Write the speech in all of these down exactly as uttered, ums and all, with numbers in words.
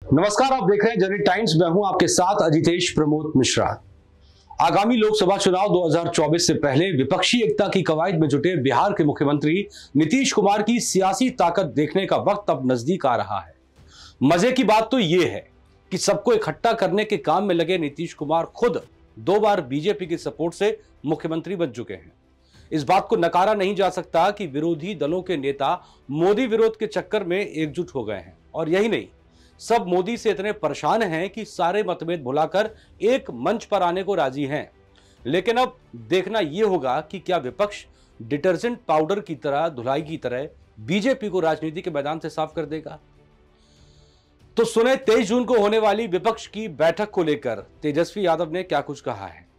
नमस्कार, आप देख रहे हैं जर्नी टाइम्स। मैं हूं आपके साथ अजितेश प्रमोद मिश्रा। आगामी लोकसभा चुनाव दो हज़ार चौबीस से पहले विपक्षी एकता की कवायद में जुटे बिहार के मुख्यमंत्री नीतीश कुमार की सियासी ताकत देखने का वक्त अब नजदीक आ रहा है। मजे की बात तो यह है कि सबको इकट्ठा करने के काम में लगे नीतीश कुमार खुद दो बार बीजेपी के सपोर्ट से मुख्यमंत्री बन चुके हैं। इस बात को नकारा नहीं जा सकता कि विरोधी दलों के नेता मोदी विरोध के चक्कर में एकजुट हो गए हैं, और यही नहीं, सब मोदी से इतने परेशान हैं कि सारे मतभेद भुलाकर एक मंच पर आने को राजी हैं। लेकिन अब देखना यह होगा कि क्या विपक्ष डिटर्जेंट पाउडर की तरह, धुलाई की तरह बीजेपी को राजनीति के मैदान से साफ कर देगा। तो सुने तेईस जून को होने वाली विपक्ष की बैठक को लेकर तेजस्वी यादव ने क्या कुछ कहा है।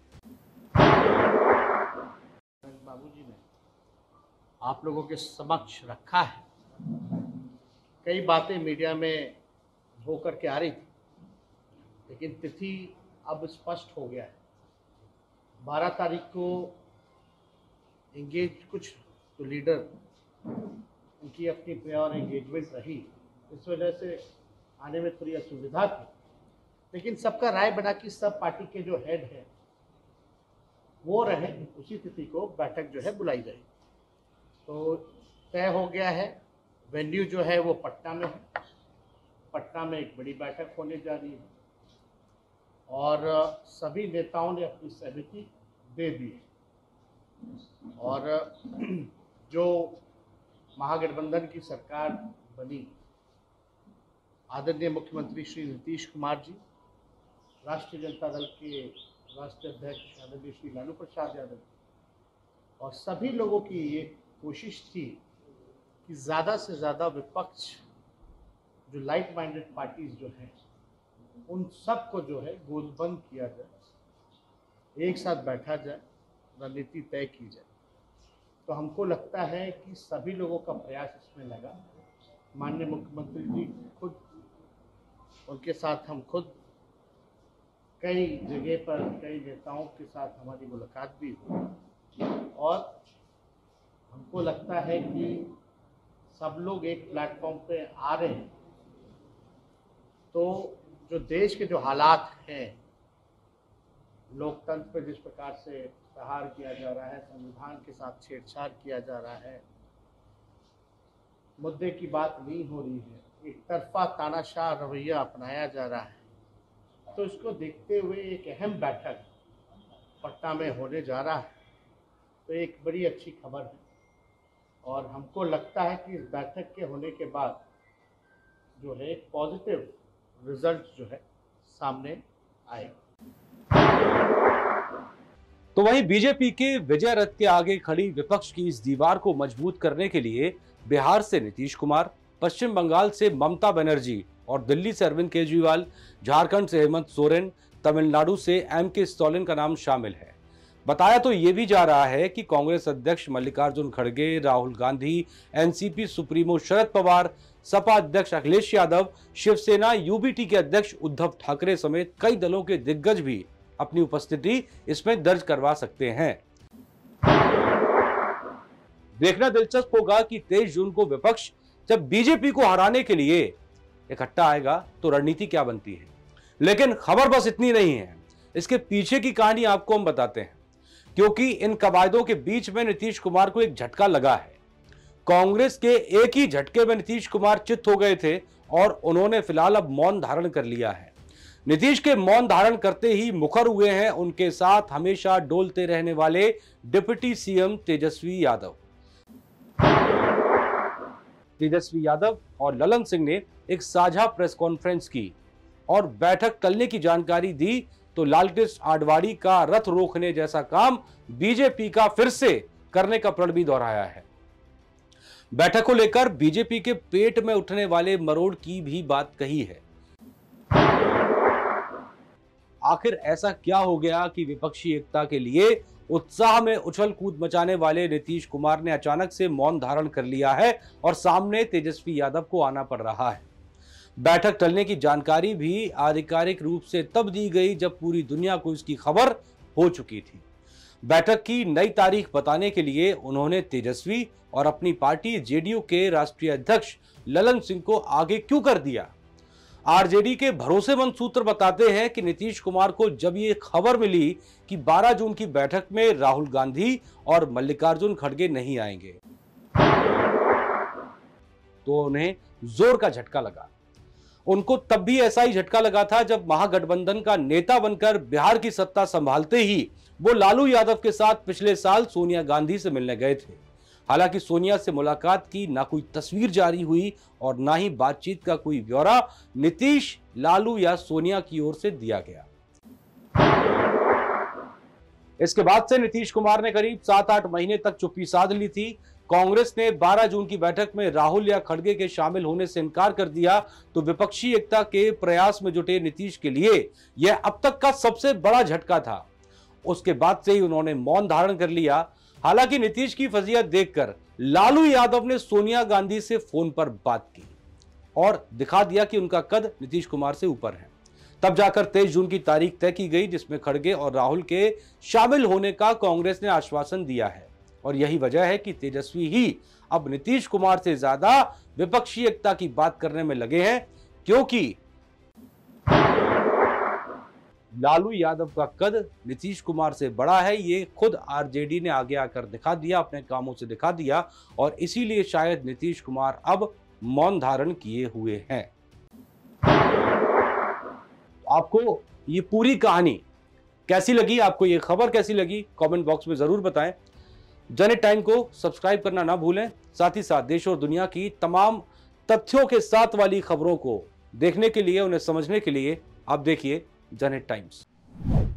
बाबूजी ने आप लोगों के समक्ष रखा है। कई बातें मीडिया में होकर के आ रही थी, लेकिन तिथि अब स्पष्ट हो गया है। बारह तारीख को एंगेज कुछ तो लीडर, उनकी अपनी प्योर एंगेजमेंट रही, इस वजह से आने में थोड़ी असुविधा थी। लेकिन सबका राय बना कि सब पार्टी के जो हेड हैं वो रहे, उसी तिथि को बैठक जो है बुलाई जाएगी। तो तय हो गया है। वेन्यू जो है वो पटना में है। पटना में एक बड़ी बैठक होने जा रही है और सभी नेताओं ने अपनी सहमति दे दी है। और जो महागठबंधन की सरकार बनी, आदरणीय मुख्यमंत्री श्री नीतीश कुमार जी, राष्ट्रीय जनता दल के राष्ट्रीय अध्यक्ष आदरणीय श्री लालू प्रसाद यादव, और सभी लोगों की ये कोशिश थी कि ज़्यादा से ज़्यादा विपक्ष, जो लाइक माइंडेड पार्टीज जो हैं, उन सब को जो है गोदबंद किया जाए, एक साथ बैठा जाए, रणनीति तय की जाए। तो हमको लगता है कि सभी लोगों का प्रयास इसमें लगा। माननीय मुख्यमंत्री जी खुद, उनके साथ हम खुद कई जगह पर कई नेताओं के साथ हमारी मुलाकात भी हुई, और हमको लगता है कि सब लोग एक प्लेटफॉर्म पे आ रहे हैं। तो जो देश के जो हालात हैं, लोकतंत्र पर जिस प्रकार से प्रहार किया जा रहा है, संविधान के साथ छेड़छाड़ किया जा रहा है, मुद्दे की बात नहीं हो रही है, एक तरफा तानाशाह रवैया अपनाया जा रहा है, तो इसको देखते हुए एक अहम बैठक पटना में होने जा रहा है। तो एक बड़ी अच्छी खबर है, और हमको लगता है कि इस बैठक के होने के बाद जो है एक पॉजिटिव रिजल्ट जो है सामने आएगा। तो वहीं बीजेपी के विजय रथ के आगे खड़ी विपक्ष की इस दीवार को मजबूत करने के लिए बिहार से नीतीश कुमार, पश्चिम बंगाल से ममता बनर्जी और दिल्ली से अरविंद केजरीवाल, झारखंड से हेमंत सोरेन, तमिलनाडु से एम के स्टालिन का नाम शामिल है। बताया तो ये भी जा रहा है कि कांग्रेस अध्यक्ष मल्लिकार्जुन खड़गे, राहुल गांधी, एनसीपी सुप्रीमो शरद पवार, सपा अध्यक्ष अखिलेश यादव, शिवसेना यूबीटी के अध्यक्ष उद्धव ठाकरे समेत कई दलों के दिग्गज भी अपनी उपस्थिति इसमें दर्ज करवा सकते हैं। देखना दिलचस्प होगा कि तेईस जून को विपक्ष जब बीजेपी को हराने के लिए इकट्ठा आएगा तो रणनीति क्या बनती है। लेकिन खबर बस इतनी नहीं है, इसके पीछे की कहानी आपको हम बताते हैं, क्योंकि इन कवायदों के बीच में नीतीश कुमार को एक झटका लगा है। कांग्रेस के एक ही झटके में नीतीश कुमार चित्त हो गए थे और उन्होंने फिलहाल अब मौन धारण कर लिया है। नीतीश के मौन धारण करते ही मुखर हुए हैं उनके साथ हमेशा डोलते रहने वाले डिप्टी सीएम तेजस्वी यादव। तेजस्वी यादव और ललन सिंह ने एक साझा प्रेस कॉन्फ्रेंस की और बैठक टलने की जानकारी दी, तो लालकृष्ण आडवाणी का रथ रोकने जैसा काम बीजेपी का फिर से करने का प्रण भी दोहराया है। बैठक को लेकर बीजेपी के पेट में उठने वाले मरोड़ की भी बात कही है। आखिर ऐसा क्या हो गया कि विपक्षी एकता के लिए उत्साह में उछल कूद मचाने वाले नीतीश कुमार ने अचानक से मौन धारण कर लिया है और सामने तेजस्वी यादव को आना पड़ रहा है। बैठक टलने की जानकारी भी आधिकारिक रूप से तब दी गई जब पूरी दुनिया को इसकी खबर हो चुकी थी। बैठक की नई तारीख बताने के लिए उन्होंने तेजस्वी और अपनी पार्टी जेडीयू के राष्ट्रीय अध्यक्ष ललन सिंह को आगे क्यों कर दिया। आरजेडी के भरोसेमंद सूत्र बताते हैं कि नीतीश कुमार को जब ये खबर मिली कि बारह जून की बैठक में राहुल गांधी और मल्लिकार्जुन खड़गे नहीं आएंगे तो उन्हें जोर का झटका लगा। उनको तब भी ऐसा ही झटका लगा था जब महागठबंधन का नेता बनकर बिहार की सत्ता संभालते ही वो लालू यादव के साथ पिछले साल सोनिया गांधी से मिलने गए थे। हालांकि सोनिया से मुलाकात की ना कोई तस्वीर जारी हुई और ना ही बातचीत का कोई ब्यौरा नीतीश, लालू या सोनिया की ओर से दिया गया। इसके बाद से नीतीश कुमार ने करीब सात आठ महीने तक चुप्पी साध ली थी। कांग्रेस ने बारह जून की बैठक में राहुल या खड़गे के शामिल होने से इनकार कर दिया तो विपक्षी एकता के प्रयास में जुटे नीतीश के लिए यह अब तक का सबसे बड़ा झटका था। उसके बाद से ही उन्होंने मौन धारण कर लिया। हालांकि नीतीश की फजीयत देखकर लालू यादव ने सोनिया गांधी से फोन पर बात की और दिखा दिया कि उनका कद नीतीश कुमार से ऊपर है। तब जाकर तेईस जून की तारीख तय की गई जिसमें खड़गे और राहुल के शामिल होने का कांग्रेस ने आश्वासन दिया है और यही वजह है कि तेजस्वी ही अब नीतीश कुमार से ज्यादा विपक्षी एकता की बात करने में लगे हैं, क्योंकि लालू यादव का कद नीतीश कुमार से बड़ा है। ये खुद आरजेडी ने आगे आकर दिखा दिया, अपने कामों से दिखा दिया और इसीलिए शायद नीतीश कुमार अब मौन धारण किए हुए हैं। आपको ये पूरी कहानी कैसी लगी, आपको ये खबर कैसी लगी, कमेंट बॉक्स में जरूर बताएं। जनहित टाइम को सब्सक्राइब करना ना भूलें। साथ ही साथ देश और दुनिया की तमाम तथ्यों के साथ वाली खबरों को देखने के लिए, उन्हें समझने के लिए आप देखिए जनहित टाइम्स।